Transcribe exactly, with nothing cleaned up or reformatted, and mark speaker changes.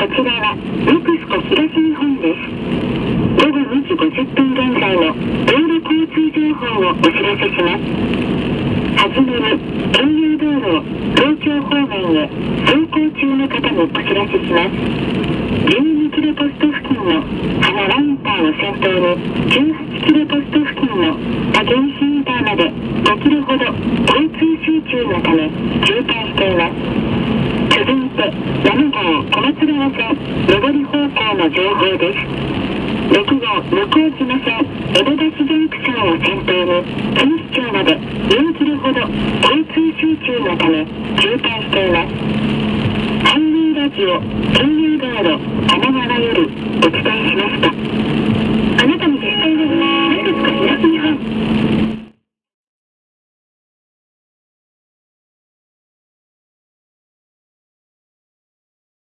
Speaker 1: ちらはネクスコ東日本です。ごごにじごじゅっぷん現在の道路交通情報をお知らせします。はじめに、県有道路を東京方面へ走行中の方にお知らせします。じゅうにキロポスト付近の花ラインターを先頭にじゅうはちキロポスト付近の竹西インターまでごキロほど交通集中のため渋滞しています。続いてななごう小松川線上り方向の情報です。ろくごう向島線江戸橋ジャンクションを先頭に錦糸町までよんキロほど交通集中のため渋滞しています。ハイウェイラジオ県有道路神奈川よりお伝えしました。